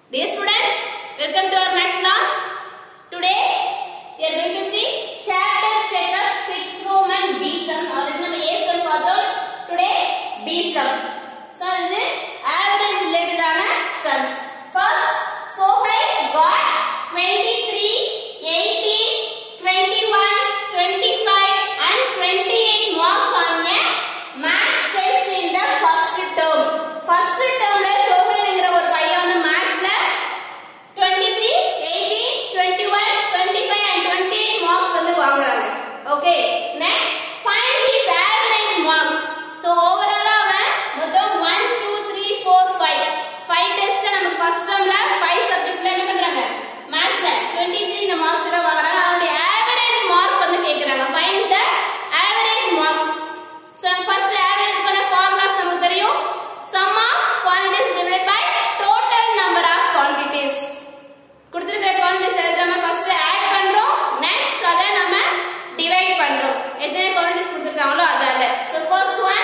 Dear students, welcome to our maths class. Today we are going to see chapter checkup 6th Roman B sum. Already we A sum பார்த்தோம். Today B sums. So this is average related sums. First, Sohail got 23, 18, 21, 25 and 28 marks on a maths test in the first term. First term la Sohail என்கிற ஒரு பையன் வந்து mathsல 23, 18, 21, 25 and 28 marks வந்து வாங்குறாங்க. Okay. Next, find his average marks. So overall அவன் மொத்தம் 1 2 3 4 5 டெஸ்ட்ல நம்ம ஃபர்ஸ்ட் டர்ம்ல 5 சப்ஜெக்ட்ல என்ன பண்றாங்க? மேத்ஸ்ல 23 இந்த மார்க்ஸ் தான் வாங்குறாங்க. அவருடைய ஆவரேஜ் மார்க் வந்து கேக்குறாங்க. Find the average marks. So first average பண்ண ஃபார்முலாஸ் நமக்கு தெரியும். Sum of quantities divided by total number of quantities. கொடுத்திருக்கிற quantities நம்ம ஃபர்ஸ்ட் ஆட் பண்றோம். நெக்ஸ்ட் அத நம்ம டிவைட் பண்றோம். எத்தனை quantities கொடுத்திருக்காங்களோ அதால. So first one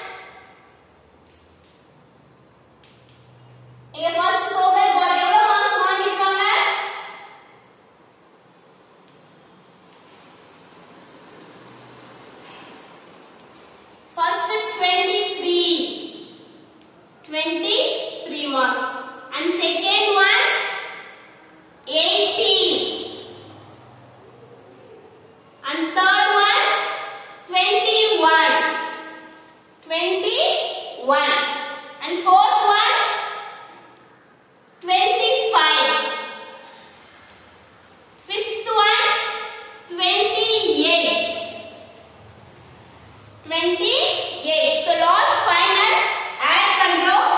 இங்க ஃபர்ஸ்ட் சோகல் got எவ்வளவு மார்க்ஸ் வாங்கிருக்காங்க? First 23 marks and second one 18 and third one 21 and fourth one 25, fifth one 28. So last final add பண்றோம்.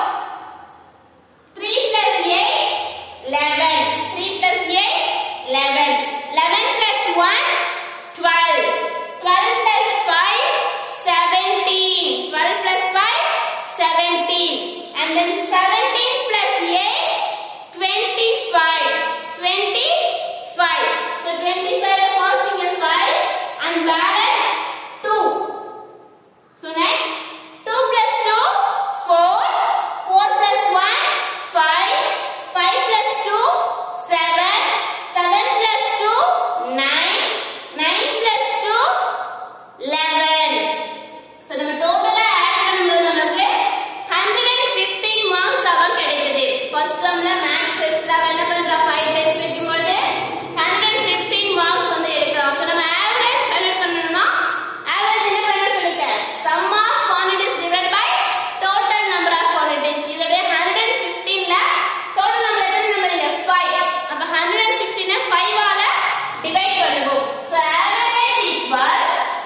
3 plus 8 11. 3 plus 8 11. 11 plus 1 12. 12 plus 5 17. 12 plus 5 17. And then 17 plus 8 25. 25. So 25 the first thing is 5 and balance 2. So next 2 plus 2 4. 4 plus 1 5. 5 plus 2 7. 7 plus 2 9. 9 plus 2 11. So நம்ம டோட்டலா add பண்ணும்போது நமக்கு 115 marks அவன் கிடைக்குது. First டர்ம்ல maths டெஸ்ட்ல என்ன பண்றா 5 டெஸ்ட் வைக்கும்போது 115 மார்க்ஸ் வந்து எடுக்கறான். சோ நம்ம ஆவரேஜ் கால்குலேட் பண்ணனும்னா ஆவரேஜ் என்ன பண்ண சொல்லுங்க? sum of quantities divided by total number of quantities. இதோட 115ல total number எத்தனை நம்பர் இங்க 5. அப்ப 115 ஐ 5 ஆல டிவைட் பண்ணுவோம். So average equal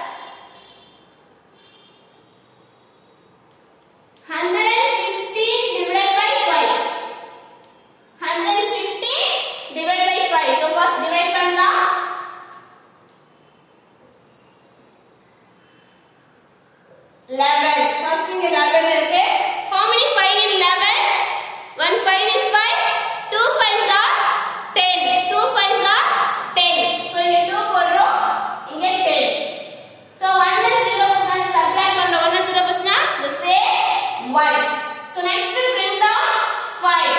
115 divided by 5. 115 divided by 5. So first divide பண்ணலாம். 11. First இங்க 11 இருக்கு. How many 5 in 11? 1 5 is 5. 2 5s are 10. 2 5s are 10. So இங்க 2 போடுறோம். இங்க 10. So 1 ல 0 போட்டா சப்ட்ராக்ட் பண்ணலாம். 1 ல 0 போச்சுனா the same 1. So next bring down 5.